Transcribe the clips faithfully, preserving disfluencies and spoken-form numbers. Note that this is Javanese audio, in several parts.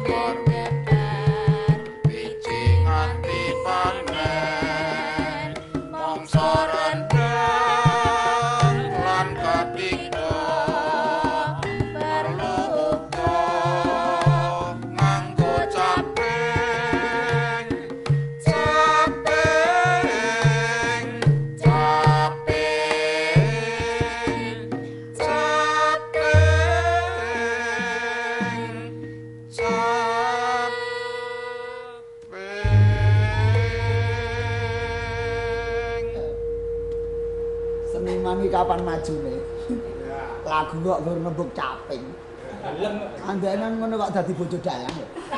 Kapan majune? Lagu kok gur nembuk caping. Andene ngono kok dadi bojo dalang.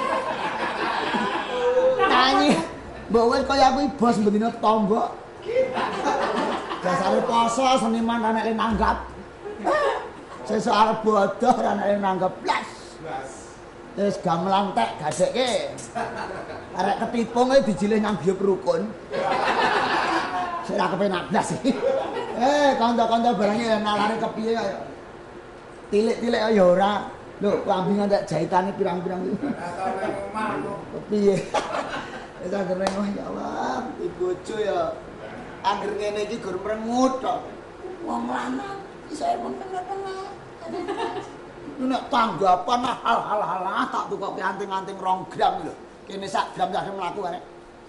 Nyanyi. Mbok wis kaya aku bos mbendina tangga. Dasare poso seniman anak nanggap. Sesuk arep bodoh anak nanggap blas. Wis gamelan tek gadekke. Arek ketipung e dijilih nang biop rukun. Sing ra kepenak blas iki. Eh, kanca-kanca barangnya nalare kepiye kaya. Tilik-tilik ya ora. Lho, kambingan tak jahitane pirang-pirang iki. Kepiye? Wis anggere ngono ya Allah, iki bojo ya. Angger ngene iki gur mrengut tok. Wong lanang isa mung tengah-tengah. Nek tanggapan hal-hal tak tukoke anting-anting rong gram lho. Kene sak gram sak mlaku arek.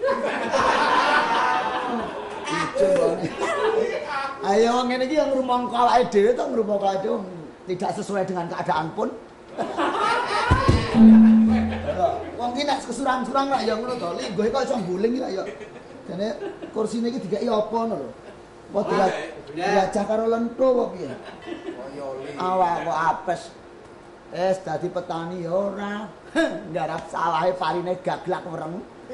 Ayo ngene iki yang ngrumong awake dhewe to ngrumong awake dhewe tidak sesuai dengan keadaan pun. Wong iki nek kesuran-suran ra ya ngono to. Linggohe kok iso guling ra ya. Jane kursine iki digawe apa ngono lho. Apa diajak karo lentho apa piye? Awak kok apes. Es dadi petani ya ora. Nggarap sawahe parine gaglak wereng.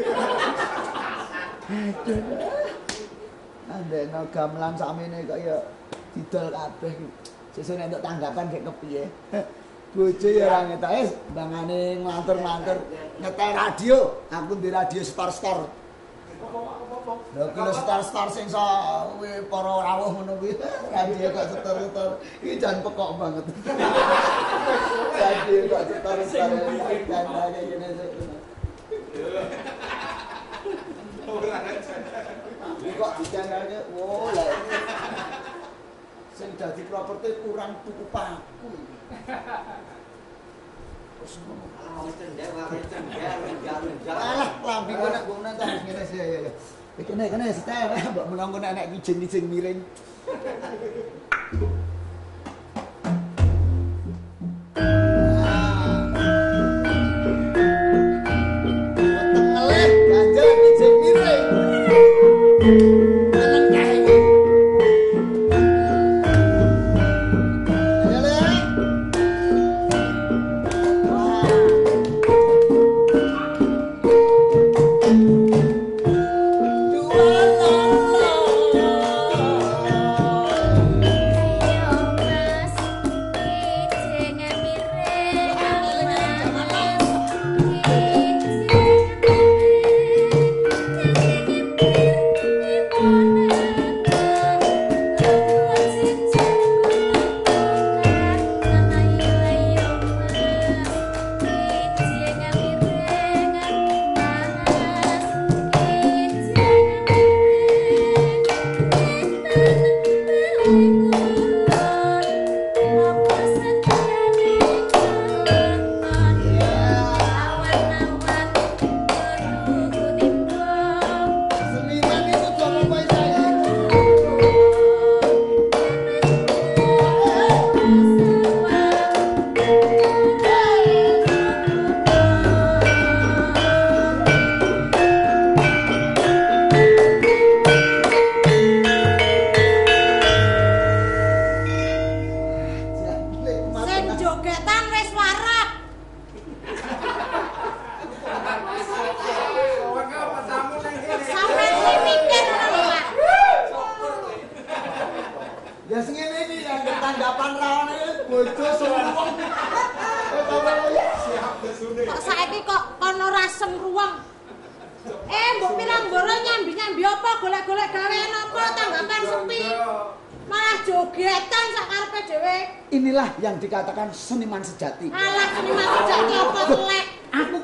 Andene gamelan sakmene kok ya didol kabeh. Sesuk nek entuk tanggapan gek kepiye. Bojo ya ora ngetok es bangane nglantur-nglantur nyetel radio. Aku di radio star-star. Lha kilo star-star sing so para rawuh ngono kuwi. Radio kok setor-setor. Iki jan pekok banget. Radio kok setor-setor. Dandane ngene sik. Kok dijanake, oh lah sing dadi properti kurang tuku paku. Wis ngono. Alah, lambi kok nek ngono ta ngene sih ya ya. Iki nek kene setel mbok menangko nek kijing-kijing miring. Inilah yang dikatakan seniman sejati. Alah, seniman sejati apa elek? Aku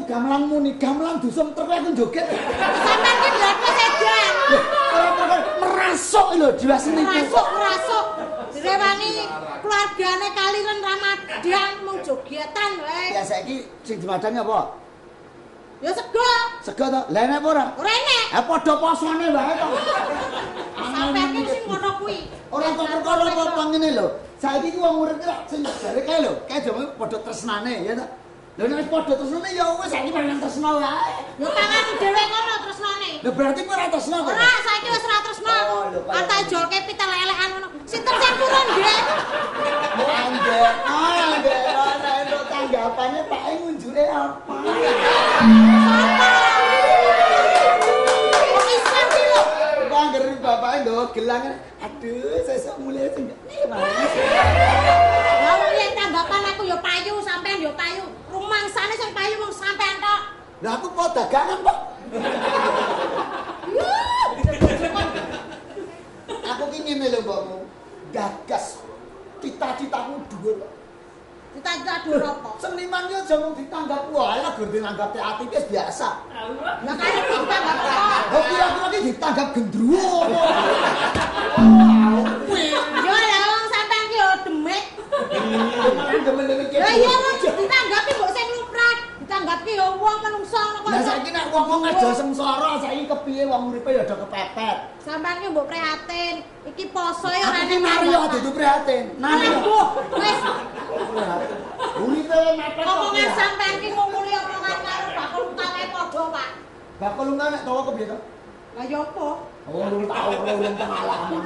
gamelan muni, gamelan dusum terus aku joget. Sampeyan ki ndelok sedan. Ora merasuk lho jiwa seni. Merasuk, merasuk. Direwangi keluargane kaliren Ramadan mau jogetan wae. Ya saiki sing dimadangi apa? Ya sego. Sego to. Lah enek apa ora? Ora enek. Ha padha posone wae to. Sampeyan ki sing ngono kuwi. Ora kok perkara apa ngene lho. Saiki ki wong urip ki sing jare kae lho, kae jane padha tresnane ya to. Lha nek padha tresnane ya wis saiki pengen tresna wae. Ya tangan dhewe ngono tresnane. Lah berarti kowe ora tresna kok. Ora, saiki wis ora tresna. Ata jolke pitel-elekan ngono. Sinten sing turun, Nggih? Anjir, anjir, ana entuk tanggapannya Pak E ngunjure apa? Kok Islam ki lho? Bangger bapake nggawa gelang. Aduh, sesuk mulai sing. Lah wong yen tanggapan aku ya payu, sampean ya payu. Rumangsane sing payu wong sampean tok. Lah aku mau dagangan, Pak. Aku ki ngene lho, Mbakmu. Gagas cita-citaku dhuwur. Cita-cita dhuwur apa? Seniman ki aja mung ditanggap wae lah gur dianggap ati wis biasa. Lah kare ditanggap apa? Kok kira-kira ki ditanggap gendruwo apa? Kuwi. Yo lah wong sampean ki yo demit. Demen-demen iki. Lah iya wong ditanggapi mbok sing lumrah, ditanggapi yo wong menungso ngono kok. Lah saiki nek wong-wong aja sengsara, saiki kepiye wong uripe ya do kepepet. Sampeyan ki mbok prihatin. Iki poso ya ora Aku ki Mario dudu prihatin. Nah, Bu, wis Uripe mepet kok. omongan sampeyan ki ngumuli omongan karo bakul utawe padha, Pak. Bakul lunga nek tawa kepiye to? Lah yo apa? Oh, lu tahu lu pengalaman.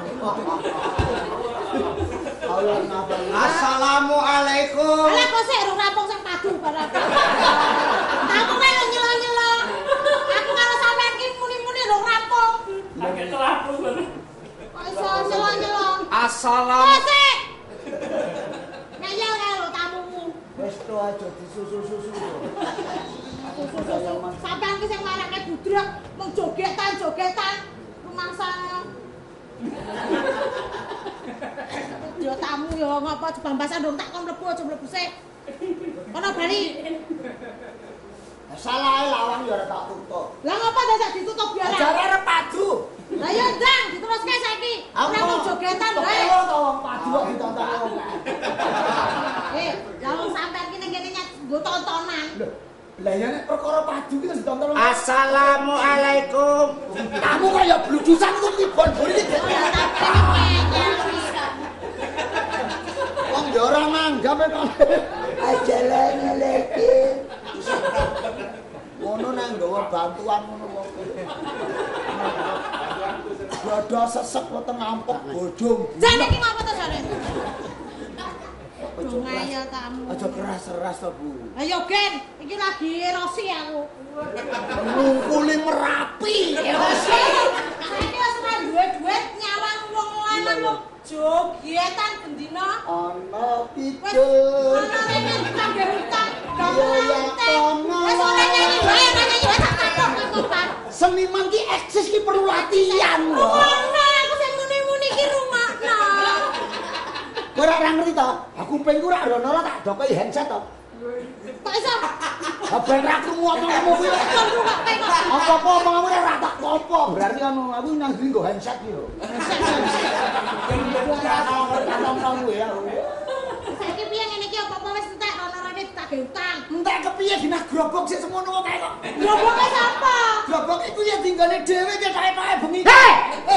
Allah ngabari. Assalamualaikum. Lah kok sik ora rampung sing padu barang. Aku kae nyelo-nyelo. Aku karo sampeyan ki muni-muni lho rampung. Pakai telapu. Kok iso nyelo-nyelo? Assalam. Kok sik? Ngeyel kae lho tamumu. Wis to aja disusu-susu. Sampeyan ki sing marake budrek mung jogetan-jogetan rumangsane. Yo tamu yo ngopo jebambasan dong tak kon mlebu aja mlebu sik. Kono bali. Salah lawang ya ora tak tutup. Lah ngopo dadak ditutup biar. Jare arep padu. Lah yo ndang diteruske saiki. Ora mung jogetan wae. Kok to wong padu kok ditonton wong. Eh, lah wong sampeyan ki ning kene nggo tontonan. Lah ya nek perkara padu ki ditonton wong. Assalamualaikum. Kamu kok ya bludusan itu libon-bon iki. Wong yo ora manggap kok. Assalamualaikum. Ngono nang nggawa bantuan ngono kok. Dodo sesek kok teng ampek bojong. Jane iki ngopo to jare? Ngayal tamu. Aja keras-keras to, Bu. Ayo Gen, iki lagi erosi aku. Ngungkuli Merapi. Erosi. Saiki wis ora duwe-duit nyawang wong lanang wong jogetan bendina. Ana Wis tidur. ana rene kangge hutang. Iya, ya, kono. Wis ora nyanyi wae, ora nyanyi wae tak takok Pak. Seniman ki eksis ki perlu latihan lho. Ngono aku sing muni-muni ki rumakno. Kowe ora ngerti to? Aku kupingku ora rono ora tak dokoki handset to. Kok iso? Ha ben ra krungu omongmu kuwi. Kok rumakke kok. Apa-apa omongmu ora tak tampa. Berarti kan aku nang ndi nggo handset ki lho. Ngomong ya. Saiki piye ngene iki apa-apa wis entek rono rene tak utang. Entek kepiye dina grobok sik semono kae kok. Groboke sapa? Grobok iku ya tinggale dhewe ki kae-kae bengi. Hei!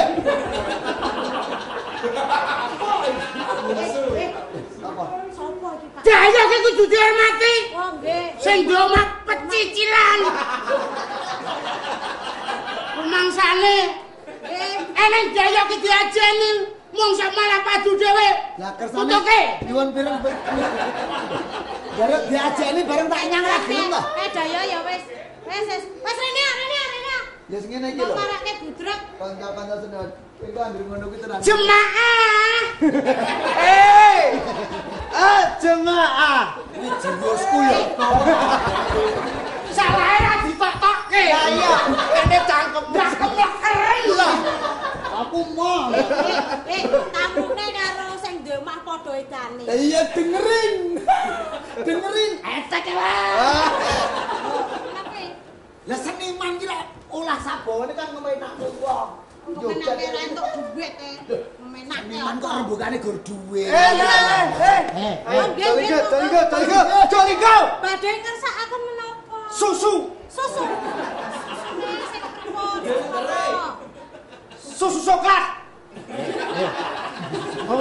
Apa? Sopo iki, Pak? Daya ki kudu dihormati. Oh, nggih. Sing domak pecicilan. Rumangsane Eh, eneng daya ki diajeni mung sak malah padu dhewe. Lah kersane Tutuke. nyuwun pireng. Bareng diajeni bareng tak nyang ra gelem to. Eh, daya ya wis. Wis wis. Wis rene, rene, rene. Ya sing ngene iki Kok lho. marake budrek. Kanca-kanca sedaya. Iku anggere ngono kuwi tenan. Jemaah. Eh! Ah, jemaah. Iki jiwosku ya. Salahe ra ditotokke. Lah iya, kene cangkem. Cangkem keren lho. Aku mau. Eh, eh, tamune karo sing demah padha edane. Iya dengerin. Dengerin. Etek wae. Ah, Kenapa Bukan nek ora entuk duit e. Menak e. Seniman kok rembugane gur duwe. Eh, eh, eh. Eh, Joligo, joligo, joligo, joligo. Badhe ngersakaken menapa? Susu. Susu. Sing pripun? Susu coklat. oh.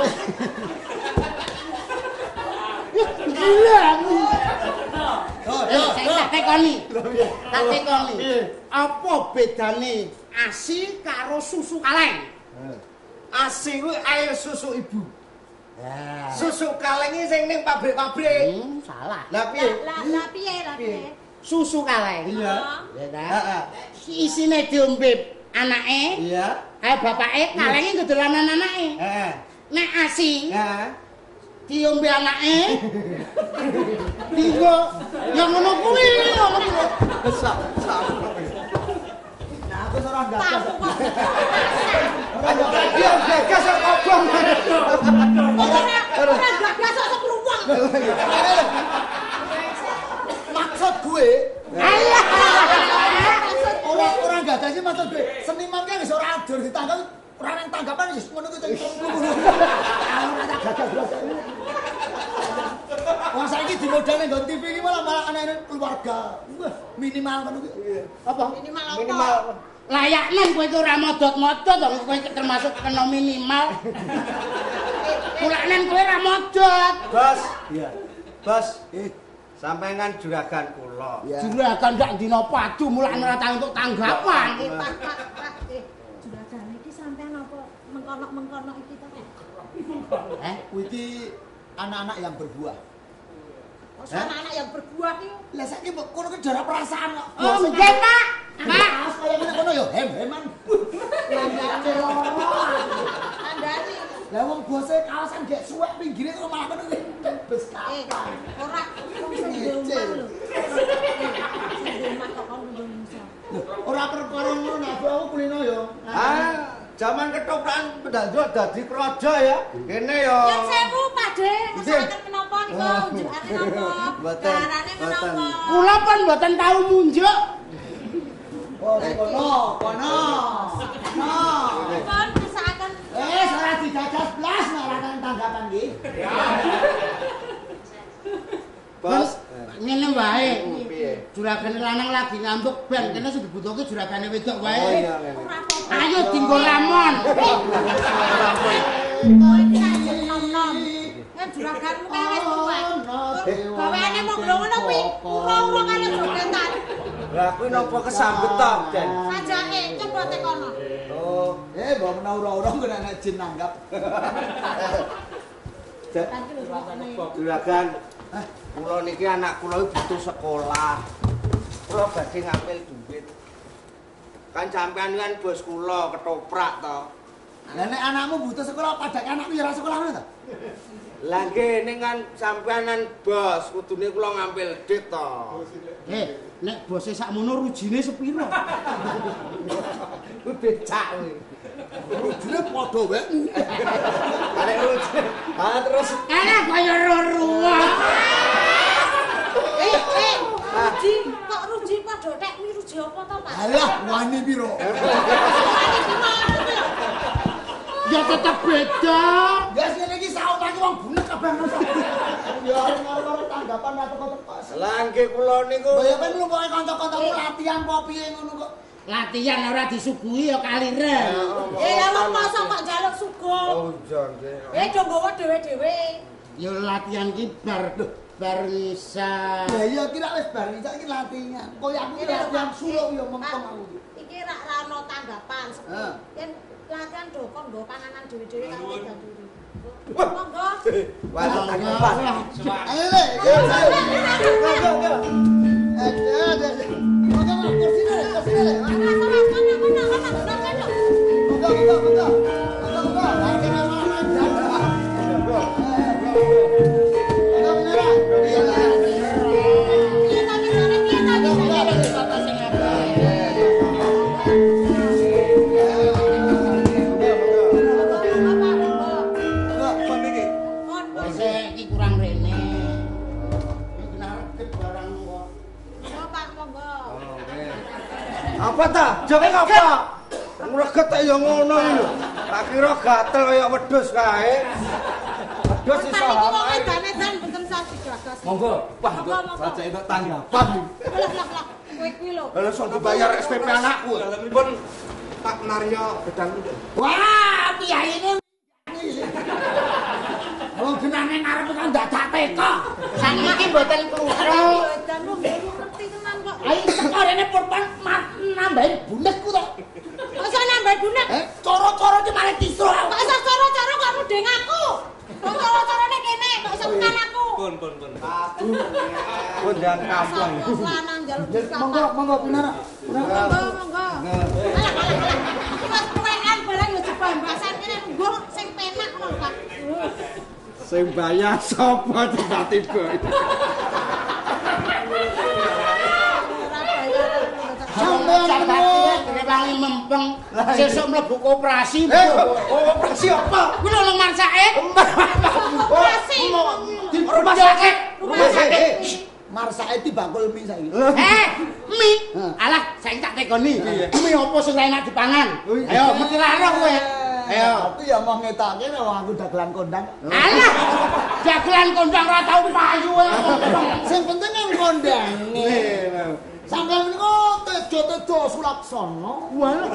Gila aku. Oh, Eh, saya tak tekoni. Tak tekoni. Apa bedane ASI karo susu kaleng? ASI kuwi air susu ibu. Ya. Susu kaleng iki sing ning pabrik-pabrik. Hmm, salah. Lah piye? Lah lah piye lah piye? Susu kaleng. Iya. Ya ta? Heeh. Isine diombe anake, Iya. ae bapake kalenge kedolanan anake. Heeh. Nek ASI Heeh. diombe anake. Dinggo ya ngono kuwi ngono kuwi. Besar. Nah, aku ora gagas. Tahu kok. Dia gagas kok kobong. Ora ora gagas kok sepluwang. Maksud gue Alah. Orang orang gagas sih maksud gue seniman kan bisa ora adur ditangkap ora nang tanggapan wis ngono kuwi terus ngono. Ora tak gagas blas. Wong saiki di modal ning T V iki malah malah anake keluarga. Wah, minimal ngono kuwi. Apa? Minimal apa? Minimal. Layaknen kowe iki ora modot-modot dong kowe termasuk kena minimal. Kulanen kowe ora modot. Bos. Iya. Bos. Eh, sampean kan juragan kula. Juragan ndak dina padu mulane ora tau entuk tanggapan. Eh, Pak, Pak, Pak. Eh, juragan iki sampean apa mengkono-mengkono iki to? Eh? Kuwi iki anak-anak yang berbuah. Oh, anak-anak yang berbuah iki. Lah saiki mbok kono ki darah perasaan kok. Oh, nggih, Pak. Pak. Kaya ngene kono ya hem-heman. Landane loro. Andani. Lah wong bose kawasan gek suwek pinggire kok malah ngono kuwi. Bes Eh, kapan. ora wong sing omah lho. Sing omah kok kon Indonesia. Ora perkara ngono nek aku kulino ya. Ah, zaman ketoprak pedandot dadi krojo ya. Kene ya. Yang sewu Pakde, ngesakaken menapa niku njukake napa? Mboten, Carane menapa? mboten. Kula pun mboten tau munjuk. Oh, kono, kono. Kono. Pun ngesakaken Eh, ora digagas blas nek ora kan tanggapan iki. Bos. Ngene wae. Piye? Juragane lanang lagi ngambek ben kene sing dibutuhke juragane wedok Oh wae. iya, ngene. ora apa-apa. Ayo dinggo ramon. Kowe iki ajeng nom-nom. Kan juraganmu kae wis tuwek. Gaweane mung ngono kuwi ura-ura karo jogetan. Lah kuwi napa kesambet to, Den? Sajake coba tekono. Oh, Eh, mbok menawa ora-ora kena nek jin nanggap. Den. Kan iki lho rokone. Juragan. Kula niki anak kula iki butuh sekolah. Kula badhe ngambil duit. Kan sampean kan bos kula ketoprak to. Lah nek anakmu butuh sekolah padake anakmu ya ora sekolah ngono to? Lah nggih ning kan sampeanan bos, kudune kula ngambil duit to. Eh, nek bose sakmono rujine sepiro? Kuwi becak kuwi. Rujine padha wae. Arek lucu. Ah terus Enak kaya ruruh. Eh, eh, ruji kok ruji padha tek kuwi ruji apa to, Pak? Alah, wani piro? Wani gimana lho? Ya tetep beda. Guys, ngene iki sautan wong bunek kabeh ngono. Ya karo tanggapan ra teko-teko. lah nggih kula niku Ya kan lu pokoke kanca-kancamu latihan apa piye ngono kok. Latihan ora disuguhi ya kaliren. Eh, ya wong masa kok njaluk suguh. Oh, jan nggih. Eh, do nggawa dhewe-dhewe. Ya latihan ki bar bar isa. Ya iya kira wis bar iki saiki latihan. Koyo aku ki latihan suluk ya mentong aku. Iki rak ra ono tanggapan sepi. Heeh. Yen latihan do kon nggo panganan dhewe-dhewe karo wedan dhewe. Monggo. Wah, tanggapan. Ayo le. Eh, ada. Monggo kursi le, kursi le. Ana sama kono kono kono kono. Monggo, monggo, monggo. Monggo, monggo. Lagi nama nama. Monggo beneran. Iya lah. Piye ta bisane piye ta bisane? Bapak sing Wise iki kurang rene. Iki kena rekep barang kok. Pak monggo. Apa ta? Joke apa? Ngreget ya ngono iki lho. Tak kira gatel kaya wedhus kae. Wedhus iso Iki wong hamil. edan-edan mboten sah digagas. Monggo, Pak, saja entuk tanggapan. Lah lah lah, kowe kuwi lho. Lah sok dibayar S P P anakku. Dalemipun Pak Mario gedang. Wah, piyaine kalau genane ngarep kan dadak teko. Saniki mboten krungu. Edan lu ngerti tenan kok. Ayo teko rene pun nambahin bunekku to. Kok iso nambah bunek? Eh, cara-cara iki malah kisruh. Kok iso cara-cara kok mudeng aku? Kok cara-carane kene kok iso tekan aku? Pun pun pun. Pun jangan kampung. Satu lanang njaluk Monggo, monggo pinara. Monggo, monggo. Alah, alah, alah. Iki wis kuwekan barang yo jebambasan kene nggo sing penak ngono Pak. Sing bayar sapa tiba-tiba. Sampeyan rewangi mempeng sesuk mlebu koperasi. Eh, operasi apa? Kuwi lho nang marsake. Operasi. Di rumah sakit. Rumah sakit. Marsake dibangkul mie saiki. Eh, mie. Alah, saiki tak tekoni. Mie opo sing enak dipangan? Ayo, mesti laro kowe. Ayo. Aku ya mau ngetake wong aku dagelan kondang. Alah, dagelan kondang ora tau payu. Sing penting yang kondange. Sampeyan niku tejo-tejo Sulaksana. Walah,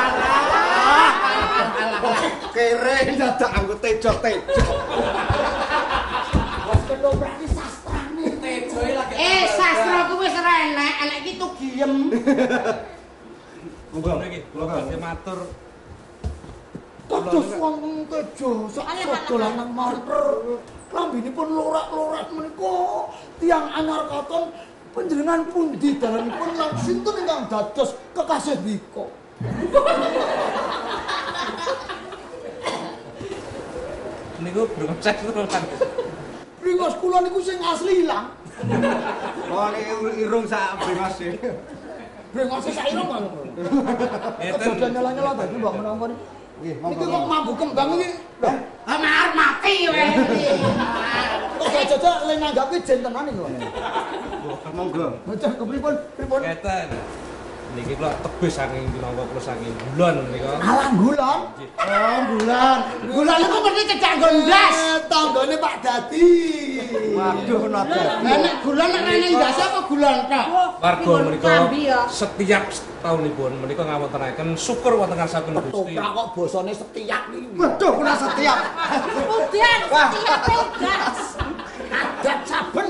Kere dadak anggo tejo-tejo. Wes ketoprak iki sastrane. Tejoe lagi. eh sastra ku wis ora enak, enek iki tugiem. Monggo iki kula badhe matur. Tejo wong tejo sak dolan nang montor. Lambinipun lorak-lorak menika tiang anyar katon panjenengan pundi dalanipun lan sinten ingkang dados kekasih dika. Niku brengcek tenan. Bringos kula niku sing asli ilang. Oh niki irung sak bengos e. Bringos sak irung ngono. Ngeten. Aja nyala-nyala dadi mbok menapa niki. Nggih, niki kok mambu kembang iki. Ah mar mati kowe. Kok aja le nanggapi jentenan iki. Monggo. Bocah kepripun? Pripun? Ngeten. Niki kula tebih saking pinangka kula saking bulan menika. Alang bulan. Oh, bulan. Bulan iku mesti cecak gondas. Eh, tanggane Pak Dadi. Waduh nada. Lah nek bulan nek rene ndas apa bulan tok? Warga menika Kambi ya. setiap tahunipun menika ngawontenaken syukur wonten ngarsanipun Gusti. Ketoprak kok basane setiap iki. Waduh kena setiap. Udan, setiap udan. Adat saben.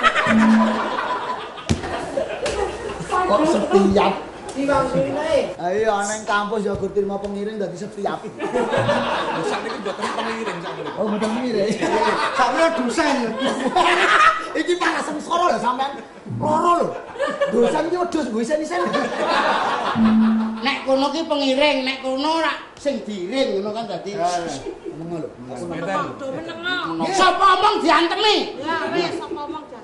Kok setiap? Ayo ana ing kampus ya gur terima pengiring dadi setiap. Lho sakniki mboten pengiring sakniki. Oh, betul pengiring. Sakmene dosen. Iki para sengsara lho sampean. Loro lho. Dosen iki wedhus nggo isen-isen. Nek kono ki pengiring, nek kono ora sing diiring ngono kan dadi. Ngono lho. Ngeten. Do menengo. Sapa omong diantemi? Ya wis sapa omong jan.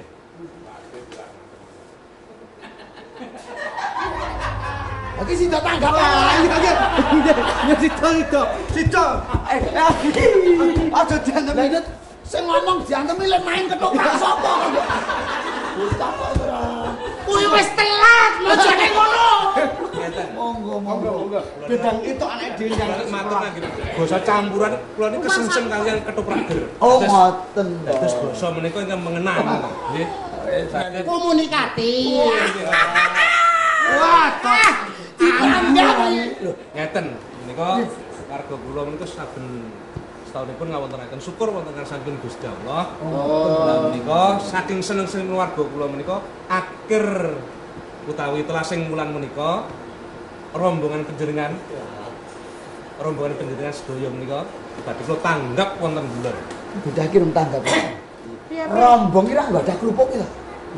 Oke sing tanggap. Ah, iya iya. Ya sito sito. Sito. Eh, aja diantem. Lah iki sing ngomong diantemi lek main ketoprak sapa? Bocah kok ora. Kuwi wis telat, mojone ngono. Ngeten. Monggo monggo. Bedang itu anak dhewe yang Matur nggih. Basa campuran kula niki kesengsem kalian ketoprak ger. Oh ngoten. Dados basa menika ingkang mengenang. Nggih. Komunikatif. Wah, ditanggap. Ngeten, menika warga kula menika saben setahunipun ngawontenaken syukur wonten ngarsanipun Gusti Allah. Lah menika saking seneng-seneng warga kula menika akhir utawi telasing wulan menika rombongan panjenengan rombongan panjenengan sedaya menika badhe kula tanggap wonten bulan. Bocah iki rum tanggap. Rombong kira enggak ada kerupuk iki.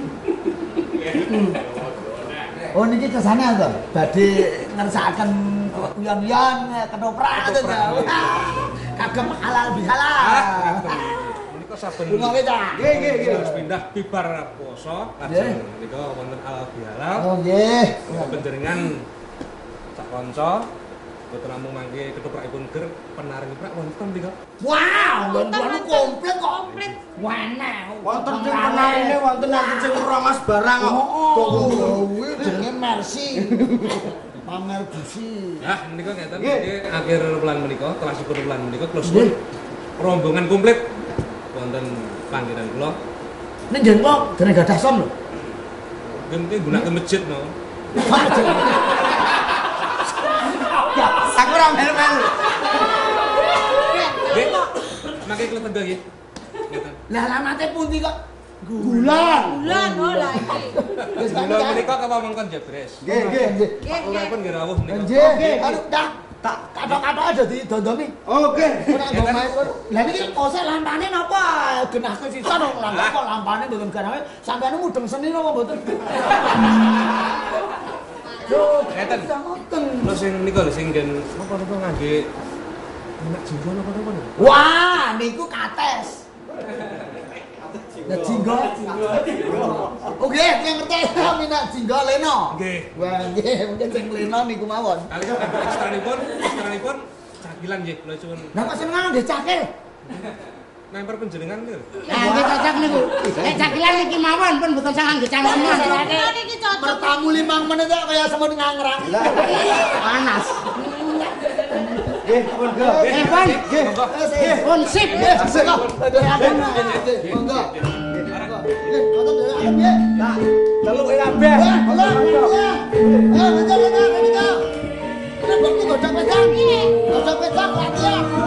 Oh niki kesane to. Badhe ngersakaken uyan-uyan ketoprak to. Kagem halal bihalal. Menika saben Lunga kita. Nggih nggih nggih. harus pindah bibar puasa lajeng menika wonten halal bihalal. Oh nggih. Panjenengan sak kanca boten namung mangke ketoprakipun ger penaring-prak wonten mriko. Wow, Wonten wonten komplit kok. komplit. Wana. Wonten sing penarine wonten sing sing rongas barang kok. Oh, kuwi jenenge Mercy. pamer busi. Nah, menika ngeten iki akhir bulan menika, kelasipun bulan menika close pun rombongan komplit wonten panggilan kula. Ning njen kok dene gadah som lho. Nggih gunake masjid no. Aku ora melu-melu. Nggih. Mangke kula tenggo nggih. Ngeten. Lah alamate pundi kok? Gulan. Bulan oh lah iki. Wis kan Kula menika kepamangkon jebres. Nggih, nggih, nggih. Nggih, Kula nggih. pun nggih rawuh menika. Nggih, aduh tak tak kathok-kathok aja didondomi. Oke. Ora ngomong. Lah niki kose lampane napa genahke sisa dong lampa kok lampane mboten genahke sampeyan mudeng seni napa mboten? Yo, Ngeten. ngoten. Lho sing menika lho sing nggen napa-napa ngangge minyak jinggo napa-napa niku. Wah, niku kates. Nah, jinggo. Oke, yang ngerti minat jinggo leno. Nggih. Wah, nggih, mungkin sing leno niku mawon. Kali kangge ekstranipun, ekstranipun cakilan nggih kula suwun. Lah kok seneng nggih cakil? Memper panjenengan niku. Nah, nggih cocok niku. Nek cakilan iki mawon pun mboten sangang nggih cangkeman. Bulan iki cocok. Bertamu limang menit kok kaya semut ngangrang. Panas. Nggih, pun go. Eh, Pon. Nggih, Pun sip. nggih, sik kok. Monggo. Nggih, ngoten dhewe akan nggih. Nah, celuke kabeh. Eh, halo. Eh, betul betul betul. Kita bakal godhog wedang. Godhog wedang latihan.